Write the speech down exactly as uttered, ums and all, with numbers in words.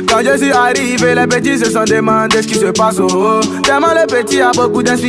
Quand je suis arrivé, les petits se sont demandé ce qui se passe. Oh, oh. Tellement le petit a beaucoup d'inspiration.